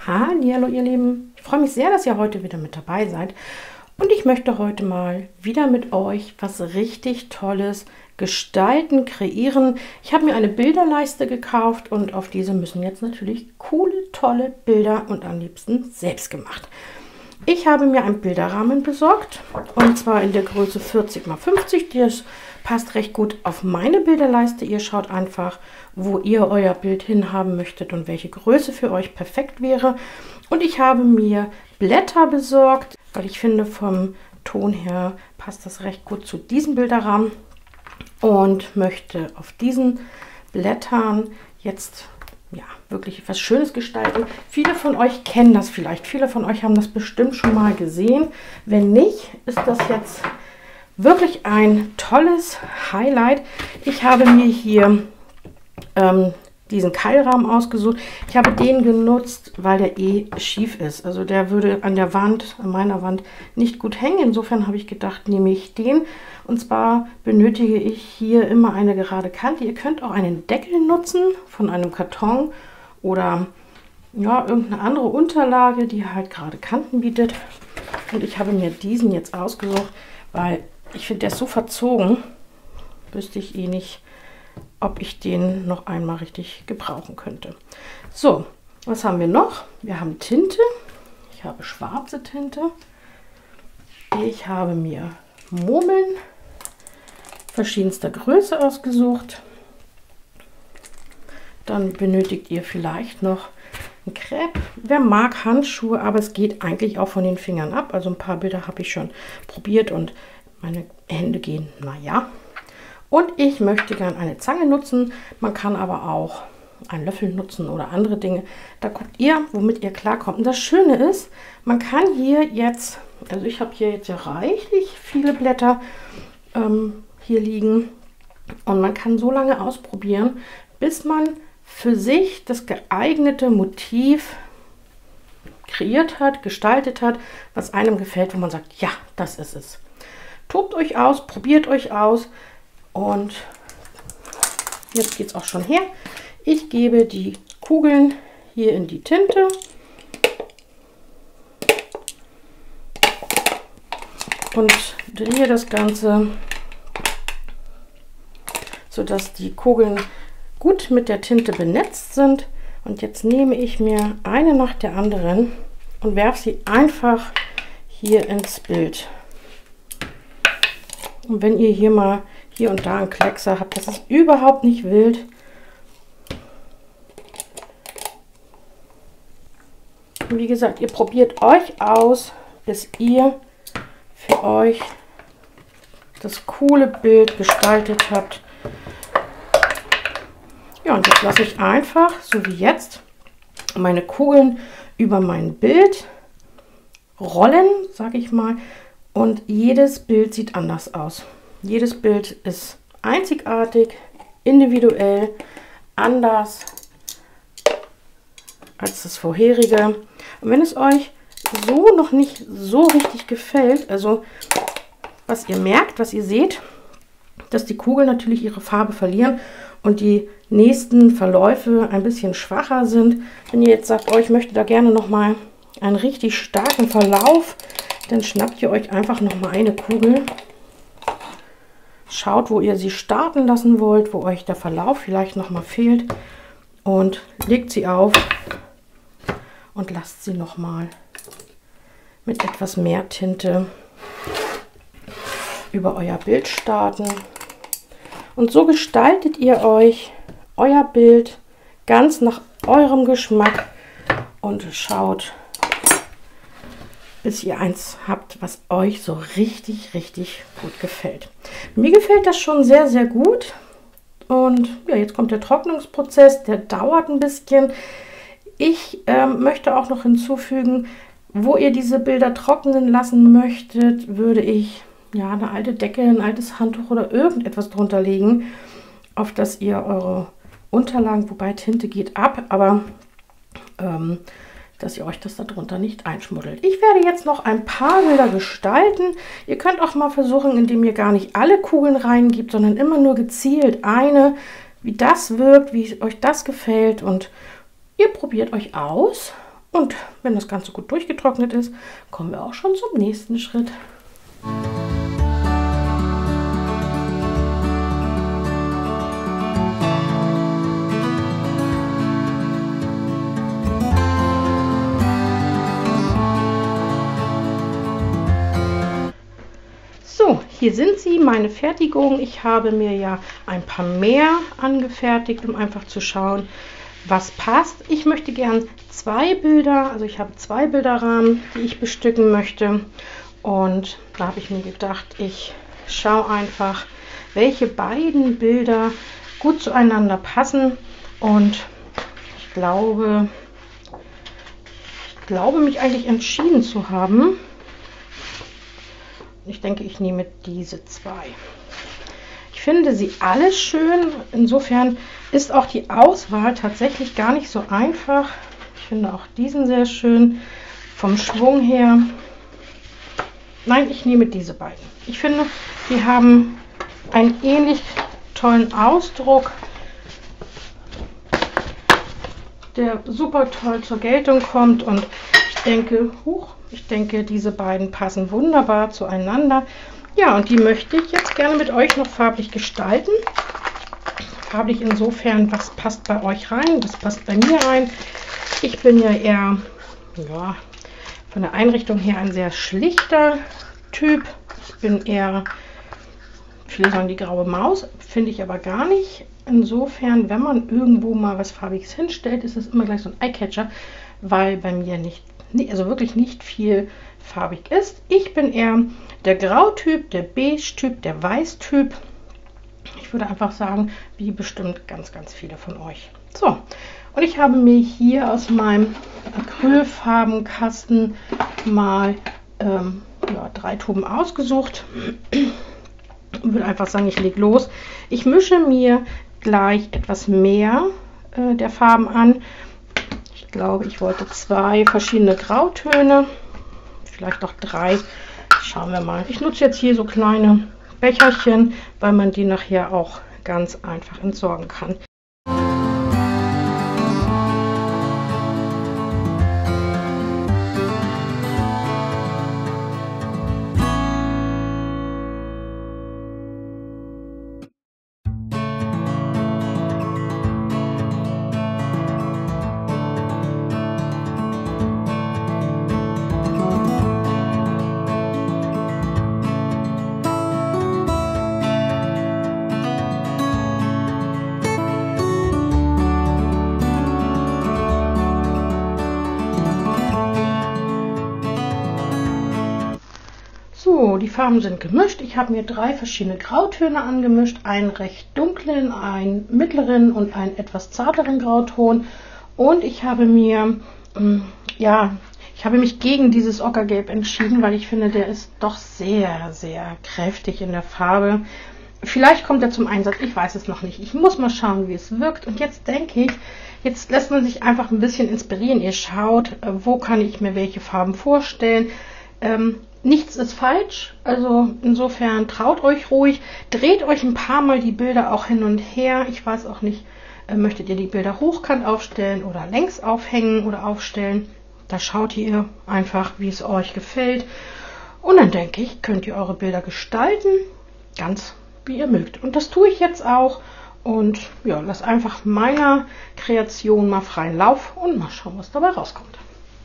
Hallihallo ihr Lieben, ich freue mich sehr, dass ihr heute wieder mit dabei seid und ich möchte heute mal wieder mit euch was richtig Tolles gestalten, kreieren. Ich habe mir eine Bilderleiste gekauft und auf diese müssen jetzt natürlich coole, tolle Bilder und am liebsten selbst gemacht. Ich habe mir einen Bilderrahmen besorgt und zwar in der Größe 40 x 50. Das passt recht gut auf meine Bilderleiste. Ihr schaut einfach, wo ihr euer Bild hinhaben möchtet und welche Größe für euch perfekt wäre. Und ich habe mir Blätter besorgt, weil ich finde, vom Ton her passt das recht gut zu diesem Bilderrahmen und möchte auf diesen Blättern jetzt wirklich etwas Schönes gestalten. Viele von euch kennen das vielleicht. Viele von euch haben das bestimmt schon mal gesehen. Wenn nicht, ist das jetzt wirklich ein tolles Highlight. Ich habe mir hier diesen Keilrahmen ausgesucht. Ich habe den genutzt, weil der schief ist. Also der würde an der Wand, an meiner Wand nicht gut hängen. Insofern habe ich gedacht, nehme ich den. Und zwar benötige ich hier immer eine gerade Kante. Ihr könnt auch einen Deckel nutzen von einem Karton oder ja, irgendeine andere Unterlage, die halt gerade Kanten bietet. Und ich habe mir diesen jetzt ausgesucht, weil ich finde, der ist so verzogen, wüsste ich nicht, ob ich den noch einmal richtig gebrauchen könnte. So, was haben wir noch? Wir haben Tinte. Ich habe schwarze Tinte. Ich habe mir Murmeln verschiedenster Größe ausgesucht. Dann benötigt ihr vielleicht noch ein Crepe. Wer mag Handschuhe, aber es geht eigentlich auch von den Fingern ab. Also ein paar Bilder habe ich schon probiert und meine Hände gehen, naja. Und ich möchte gerne eine Zange nutzen. Man kann aber auch einen Löffel nutzen oder andere Dinge. Da guckt ihr, womit ihr klarkommt. Und das Schöne ist, man kann hier jetzt, also ich habe hier jetzt ja reichlich viele Blätter hier liegen. Und man kann so lange ausprobieren, bis man für sich das geeignete Motiv kreiert hat, gestaltet hat, was einem gefällt, wo man sagt, ja, das ist es. Tobt euch aus, probiert euch aus und jetzt geht es auch schon her. Ich gebe die Kugeln hier in die Tinte und drehe das Ganze, sodass die Kugeln gut mit der Tinte benetzt sind. Und jetzt nehme ich mir eine nach der anderen und werfe sie einfach hier ins Bild. Und wenn ihr hier mal hier und da einen Kleckser habt, das ist überhaupt nicht wild. Und wie gesagt, ihr probiert euch aus, bis ihr für euch das coole Bild gestaltet habt. Ja, und jetzt lasse ich einfach, so wie jetzt, meine Kugeln über mein Bild rollen, sage ich mal. Und jedes Bild sieht anders aus. Jedes Bild ist einzigartig, individuell, anders als das vorherige. Und wenn es euch so noch nicht so richtig gefällt, also was ihr merkt, was ihr seht, dass die Kugeln natürlich ihre Farbe verlieren und die nächsten Verläufe ein bisschen schwacher sind. Wenn ihr jetzt sagt, oh, ich möchte da gerne noch mal einen richtig starken Verlauf, dann schnappt ihr euch einfach noch mal eine Kugel. Schaut, wo ihr sie starten lassen wollt, wo euch der Verlauf vielleicht noch mal fehlt und legt sie auf und lasst sie noch mal mit etwas mehr Tinte über euer Bild starten. Und so gestaltet ihr euch euer Bild ganz nach eurem Geschmack und schaut, bis ihr eins habt, was euch so richtig, richtig gut gefällt. Mir gefällt das schon sehr, sehr gut. Und ja, jetzt kommt der Trocknungsprozess, der dauert ein bisschen. Ich möchte auch noch hinzufügen, wo ihr diese Bilder trocknen lassen möchtet, würde ich ja eine alte Decke, ein altes Handtuch oder irgendetwas drunter legen, auf das ihr eure Unterlagen, wobei Tinte geht ab, aber dass ihr euch das darunter nicht einschmuddelt. Ich werde jetzt noch ein paar Bilder gestalten. Ihr könnt auch mal versuchen, indem ihr gar nicht alle Kugeln reingibt, sondern immer nur gezielt eine, wie das wirkt, wie euch das gefällt und ihr probiert euch aus Und wenn das Ganze gut durchgetrocknet ist, kommen wir auch schon zum nächsten Schritt. So, hier sind sie, meine Fertigungen. Ich habe mir ja ein paar mehr angefertigt, um einfach zu schauen, was passt. Ich möchte gern 2 Bilder, also ich habe 2 Bilderrahmen, die ich bestücken möchte. Und da habe ich mir gedacht, ich schaue einfach, welche beiden Bilder gut zueinander passen. Und ich glaube mich eigentlich entschieden zu haben. Ich denke, ich nehme diese 2. Ich finde sie alle schön. Insofern ist auch die Auswahl tatsächlich gar nicht so einfach. Ich finde auch diesen sehr schön vom Schwung her. Nein, ich nehme diese beiden. Ich finde, die haben einen ähnlich tollen Ausdruck, der super toll zur Geltung kommt. Und ich denke, diese beiden passen wunderbar zueinander. Ja, und die möchte ich jetzt gerne mit euch noch farblich gestalten. Farblich insofern, was passt bei euch rein, was passt bei mir rein. Ich bin ja eher, ja, von der Einrichtung her ein sehr schlichter Typ. Ich bin eher, viele sagen die graue Maus, finde ich aber gar nicht. Insofern, wenn man irgendwo mal was Farbiges hinstellt, ist es immer gleich so ein Eyecatcher, weil bei mir also wirklich nicht viel farbig ist. Ich bin eher der Grautyp, der Beige-Typ, der Weiß-Typ. Ich würde einfach sagen, wie bestimmt ganz, ganz viele von euch. So, und ich habe mir hier aus meinem Acrylfarbenkasten mal 3 Tuben ausgesucht. Und würde einfach sagen, ich lege los. Ich mische mir gleich etwas mehr der Farben an. Ich glaube, ich wollte 2 verschiedene Grautöne, vielleicht auch 3. Schauen wir mal. Ich nutze jetzt hier so kleine Becherchen, weil man die nachher auch ganz einfach entsorgen kann. So, die Farben sind gemischt. Ich habe mir 3 verschiedene Grautöne angemischt. Einen recht dunklen, einen mittleren und einen etwas zarteren Grauton. Und ich habe mir, ich habe mich gegen dieses Ockergelb entschieden, weil ich finde, der ist doch sehr, sehr kräftig in der Farbe. Vielleicht kommt er zum Einsatz, ich weiß es noch nicht. Ich muss mal schauen, wie es wirkt. Und jetzt denke ich, jetzt lässt man sich einfach ein bisschen inspirieren. Ihr schaut, wo kann ich mir welche Farben vorstellen. Nichts ist falsch, also insofern traut euch ruhig, dreht euch ein paar Mal die Bilder auch hin und her. Ich weiß auch nicht, möchtet ihr die Bilder hochkant aufstellen oder längs aufhängen oder aufstellen. Da schaut ihr einfach, wie es euch gefällt. Und dann denke ich, könnt ihr eure Bilder gestalten, ganz wie ihr mögt. Und das tue ich jetzt auch. Und ja, lasst einfach meiner Kreation mal freien Lauf und mal schauen, was dabei rauskommt.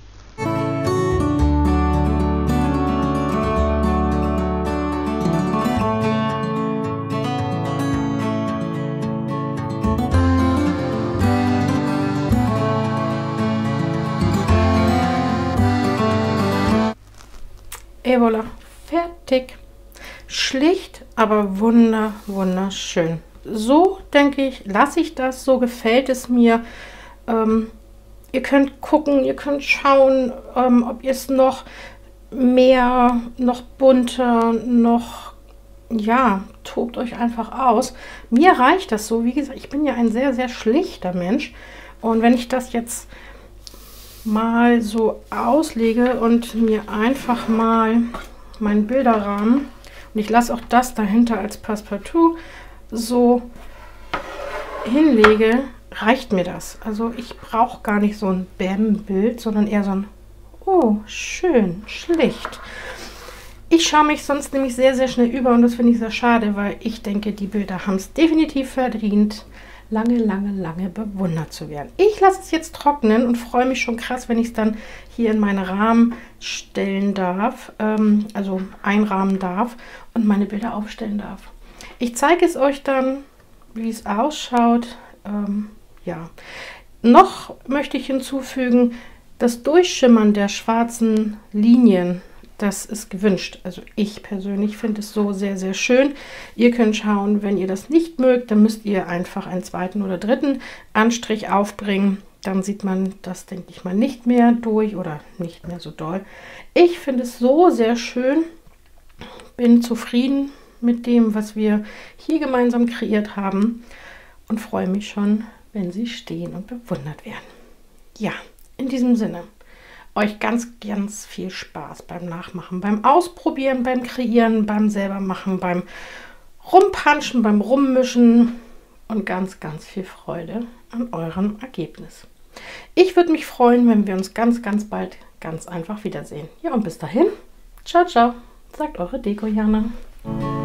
Et voilà, fertig. Schlicht, aber wunderschön. So denke ich, lasse ich das, so gefällt es mir. Ihr könnt gucken, ihr könnt schauen, ob ihr es noch mehr, noch bunter, noch, ja, tobt euch einfach aus. Mir reicht das so, wie gesagt, ich bin ja ein sehr, sehr schlichter Mensch. Und wenn ich das jetzt mal so auslege und mir einfach mal meinen Bilderrahmen, und ich lasse auch das dahinter als Passepartout so hinlege, reicht mir das. Also ich brauche gar nicht so ein Bäm-Bild, sondern eher so ein, oh, schön, schlicht. Ich schaue mich sonst nämlich sehr, sehr schnell über und das finde ich sehr schade, weil ich denke, die Bilder haben es definitiv verdient, lange, lange, lange bewundert zu werden. Ich lasse es jetzt trocknen und freue mich schon krass, wenn ich es dann hier in meine Rahmen stellen darf, also einrahmen darf und meine Bilder aufstellen darf. Ich zeige es euch dann, wie es ausschaut. Ja, noch möchte ich hinzufügen, das Durchschimmern der schwarzen Linien, das ist gewünscht. Also ich persönlich finde es so sehr, sehr schön. Ihr könnt schauen, wenn ihr das nicht mögt, dann müsst ihr einfach einen zweiten oder dritten Anstrich aufbringen. Dann sieht man das, denke ich mal, nicht mehr durch oder nicht mehr so doll. Ich finde es so sehr schön. Bin zufrieden mit dem, was wir hier gemeinsam kreiert haben und freue mich schon, wenn sie stehen und bewundert werden. Ja, in diesem Sinne. Euch ganz, ganz viel Spaß beim Nachmachen, beim Ausprobieren, beim Kreieren, beim selber machen, beim Rumpanschen, beim Rummischen und ganz, ganz viel Freude an eurem Ergebnis. Ich würde mich freuen, wenn wir uns ganz, ganz bald ganz einfach wiedersehen. Ja, und bis dahin, ciao, ciao, sagt eure Deko Jana.